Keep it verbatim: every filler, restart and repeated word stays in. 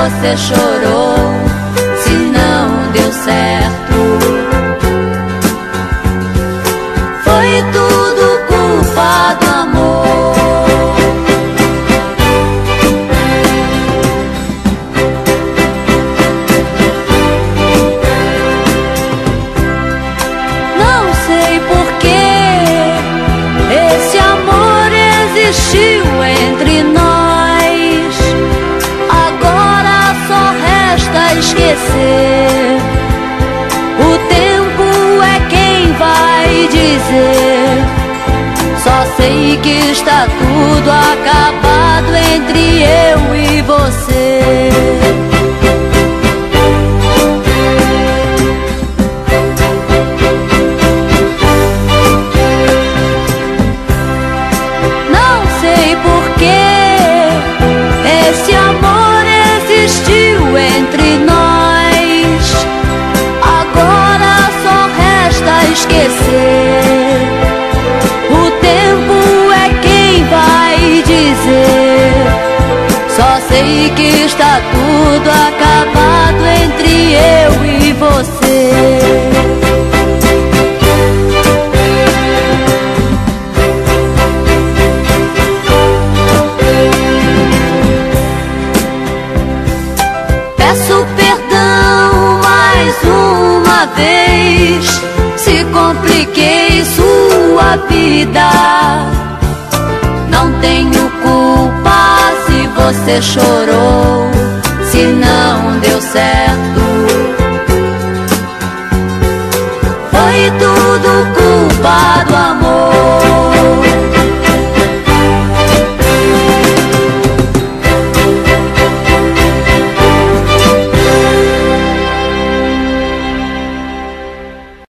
você chorou, se não deu certo. Foi tudo culpa do amor. Não sei por que esse amor existiu entre nós. Agora só resta esquecer. O tempo é quem vai dizer. Só sei que está tudo acabado entre eu e você. Não sei por que esse amor existiu entre nós. Agora só resta esquecer. O tempo é quem vai dizer. Só sei que está tudo acabado entre eu e você. Peço perdão mais uma vez, se compliquei sua vida. Não tenho culpa se você chorou,